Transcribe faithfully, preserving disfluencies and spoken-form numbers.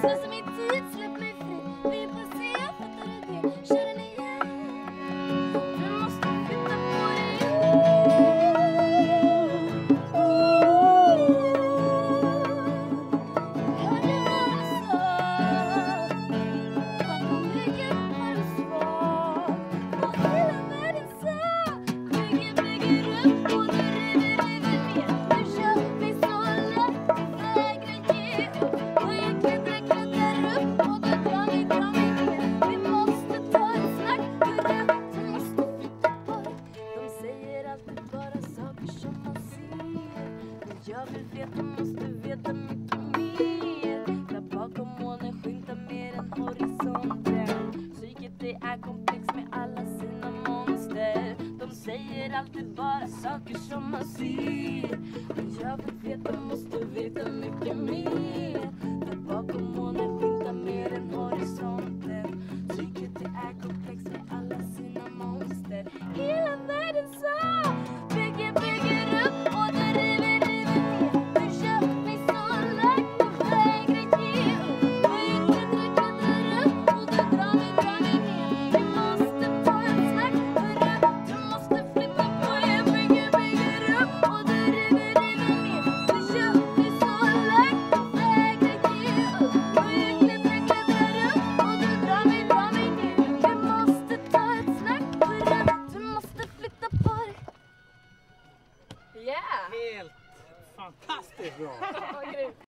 slösa min tid, släpp mig fri. Vi får se, fattar du det? Kör den igen. Du måste flytta på dig. Hörde vad du sa. Bakom ryggen har du svar. Och hela världen sa. Bygger, bygger upp och du river, river ner. Du kör mig så lätt och vägrar ge upp. Och jag klättrar, klättrar upp och du drar mig, drar mig ner. Vi måste ta ett snack, hurra, du måste flytta på dig. De säger alltid bara saker som man ser. Men jag vill veta, måste veta mycket mer. Där bakom molnen skymtar mer än horisonten. Psyket det är komplext med alla sina monster. De säger alltid bara saker som man ser. Men jag vill veta, måste veta mycket mer. Där bakom molnen skymtar mer än horisonten. Psyket det är komplext med alla sina monster. Hela världen sa. Bygger, bygger upp och du river, river ner. Du kör mig så långt och vägrar ge upp. Och jag klättrar, klättrar upp och du drar mig, drar mig ner. Vi måste ta en snack, hurra, du måste flytta på dig. Bygger, bygger upp och du river, river ner. Du kör mig så långt och vägrar ge upp. Och jag klättrar, klättrar upp och du drar mig, drar mig ner. Vi måste ta ett snack, hurra, du måste flytta på dig. Yeah! Helt fantastiskt bra. Vad grymt.